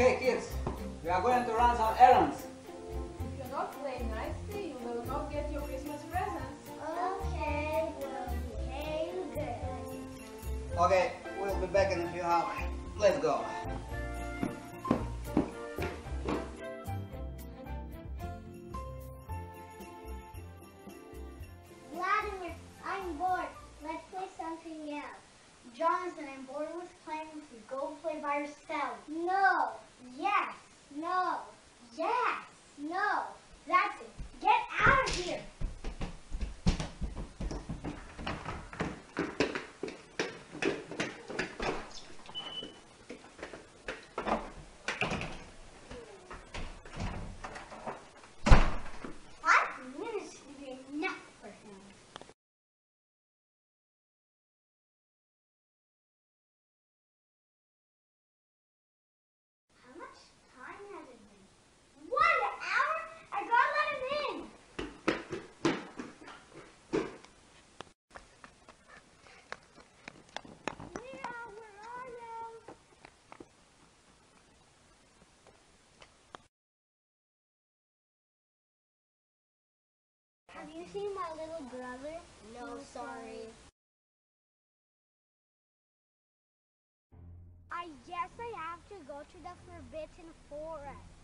Okay, kids, we are going to run some errands. If you not play nicely, you will not get your Christmas presents. Okay, we'll behave good. Okay, we'll be back in a few hours. Let's go. Vladimir, I'm bored. Let's play something else. Jonathan, I'm bored with playing with you. Go play by yourself. No. Yes. No. Yes. No. That's it. Get out of here. Have you seen my little brother? No, sorry. I guess I have to go to the Forbidden Forest.